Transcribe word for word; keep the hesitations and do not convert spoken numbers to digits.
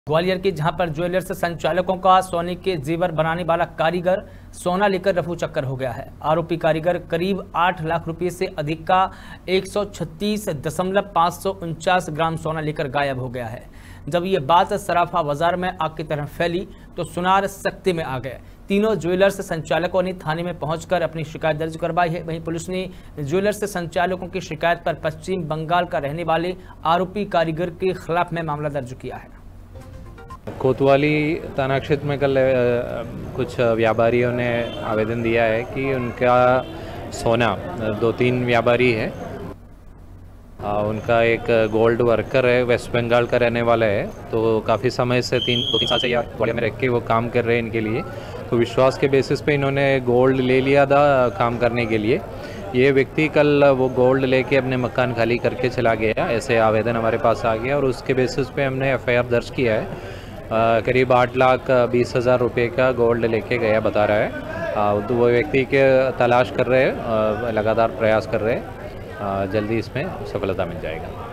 ग्वालियर के जहां पर ज्वेलर्स संचालकों का सोने के जेवर बनाने वाला कारीगर सोना लेकर रफू चक्कर हो गया है। आरोपी कारीगर करीब आठ लाख रुपए से अधिक का एक सौ छत्तीस दशमलव पाँच सौ उनचास ग्राम सोना लेकर गायब हो गया है। जब ये बात सराफा बाजार में आग की तरह फैली तो सुनार सख्ती में आ गए। तीनों ज्वेलर्स संचालकों ने थाने में पहुंचकर अपनी शिकायत दर्ज करवाई है। वहीं पुलिस ने ज्वेलर्स संचालकों की शिकायत पर पश्चिम बंगाल का रहने वाले आरोपी कारीगर के खिलाफ में मामला दर्ज किया है। कोतवाली थाना क्षेत्र में कल कुछ व्यापारियों ने आवेदन दिया है कि उनका सोना, दो तीन व्यापारी है, उनका एक गोल्ड वर्कर है, वेस्ट बंगाल का रहने वाला है, तो काफ़ी समय से तीन दो तीन साल से या ग्वालियर में रह के वो काम कर रहे हैं इनके लिए। तो विश्वास के बेसिस पे इन्होंने गोल्ड ले लिया था काम करने के लिए। ये व्यक्ति कल वो गोल्ड लेके अपने मकान खाली करके चला गया, ऐसे आवेदन हमारे पास आ गया और उसके बेसिस पे हमने एफ आई आर दर्ज किया है। आ, करीब आठ लाख बीस हज़ार रुपये का गोल्ड लेके गया बता रहा है। आ, तो वो व्यक्ति के तलाश कर रहे हैं, लगातार प्रयास कर रहे हैं, जल्दी इसमें सफलता मिल जाएगा।